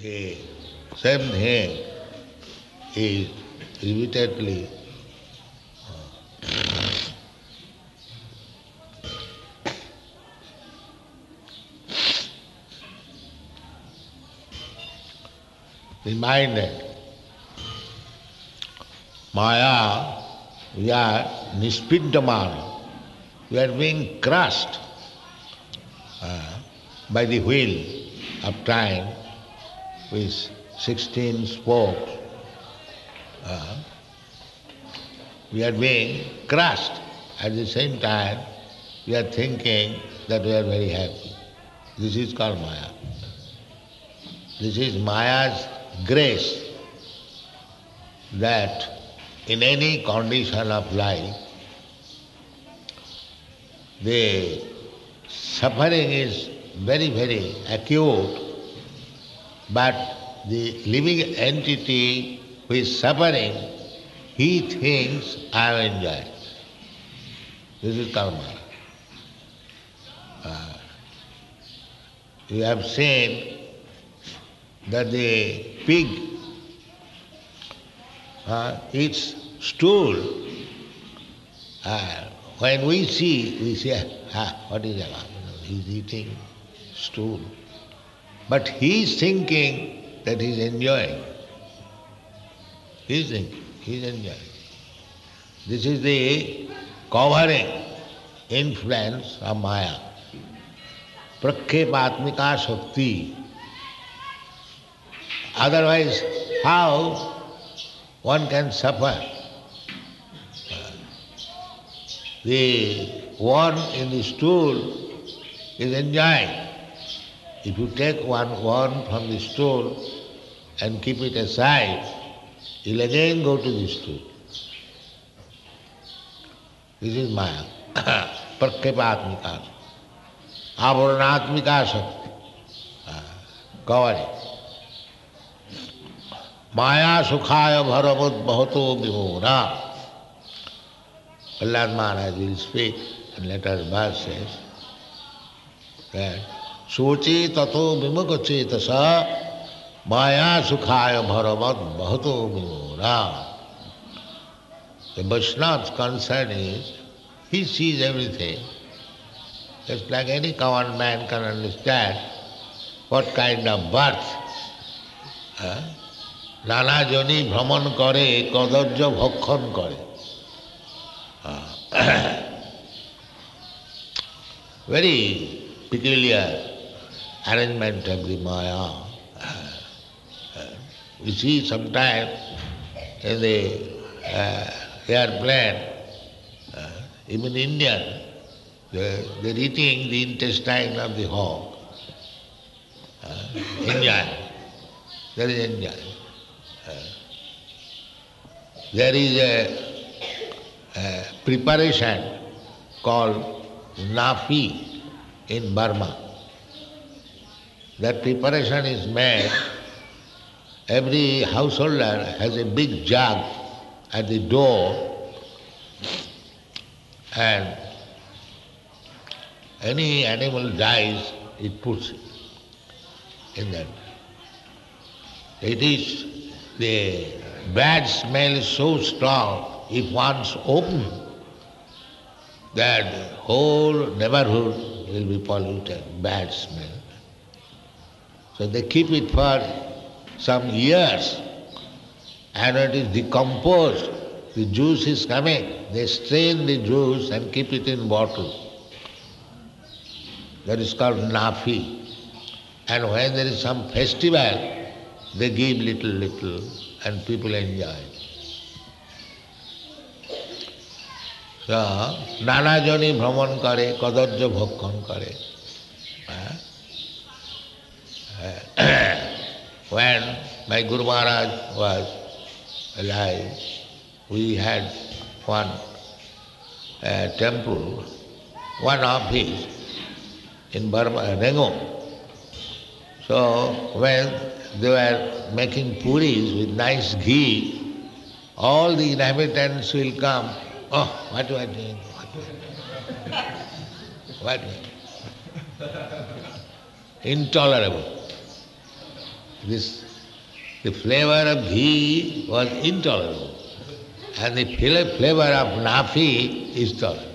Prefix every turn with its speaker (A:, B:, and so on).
A: The same thing is repeatedly reminded. Maya, we are nispindaman, we are being crushed by the wheel of time with 16 spokes. We are being crushed. At the same time, we are thinking that we are very happy. This is called Maya. This is Maya's grace that in any condition of life, the suffering is very, very acute, but the living entity who is suffering, he thinks, I am enjoying. This is karma. You have seen that the pig eats stool. When we say, what is that? He's eating stool. But he's thinking that he's enjoying. He's thinking, he's enjoying. This is the covering influence of Maya. Prakhepatmika Shakti. Otherwise, how one can suffer? The worm in the stool is enjoying. If you take one worm from the stool and keep it aside, you'll again go to the stool. This is Maya. Prakhepatmika. Avaranatmika Shakti. Covering. Maya sukhaya bharamut bhato vimona. Prahlad Maharaj will speak in later verses that Sochi tato vimukha cetasa Maya sukhaya bharamat bhato vimona. The Vaishnava's concern is, he sees everything. Just like any common man can understand what kind of birth. Nana joni bhraman kare, kadarja bhakkhan kare. Very peculiar arrangement of the Maya. We see sometimes in the airplane, even Indian, they're eating the intestine of the hog. Enjoy. There is enjoy. There is a preparation called nafi in Burma. That preparation is made, every householder has a big jug at the door, and any animal dies, it puts it in that. It is, the bad smell is so strong, if once open, that whole neighborhood will be polluted, bad smell. So they keep it for some years, and when it is decomposed, the juice is coming, they strain the juice and keep it in bottle. That is called nafi. And when there is some festival, they give little, and people enjoy. So, nana jani bhraman kare, kadarja bhakkhan kare. When my Guru Maharaj was alive, we had one temple, one of his in Burma, Rangoon. So when they were making puris with nice ghee, all the inhabitants will come, oh, what you are doing? What? Intolerable. the flavor of ghee was intolerable, and the flavor of nafi is tolerable.